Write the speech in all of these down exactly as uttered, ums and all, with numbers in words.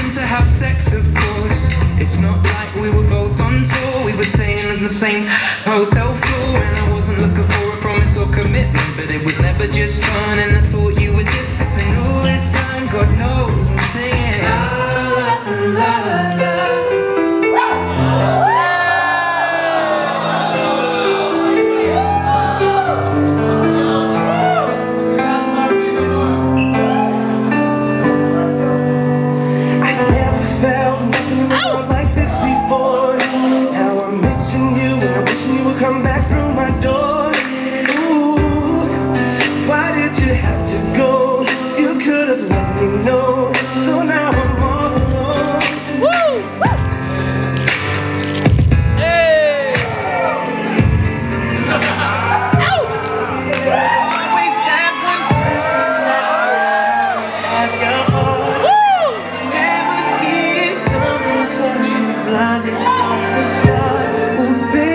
permission to have sex, of course. It's not like we were both on tour. We were staying in the same hotel floor, and I wasn't looking for a promise or commitment, but it was never just fun, and I thought you were different. And all this time, God knows I'm singing la la la la. Come back through my door. Ooh, why did you have to go? You could have let me know. So now I'm all alone. Woo! Hey! Always that one person that have your heart. Woo! Never see it coming, 'cause you're blinded from the start. Oh, baby.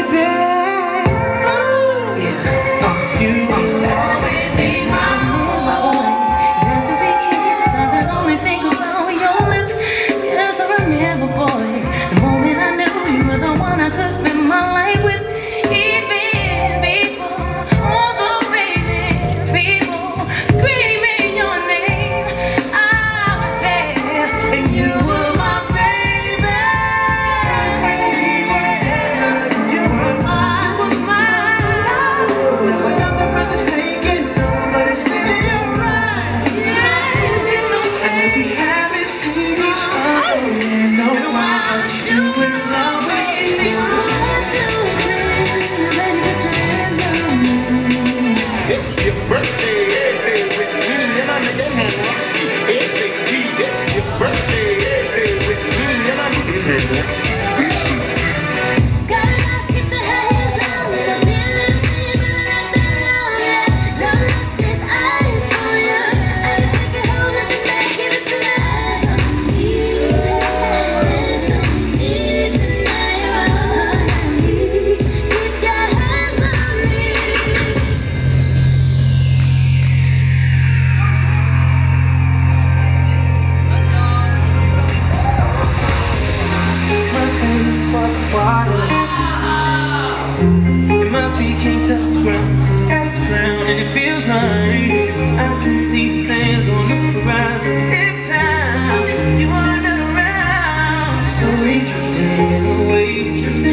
And my feet can't touch the ground, touch the ground, and it feels like I can see the sands on the horizon. Every time you are not around, slowly drifting away, drifting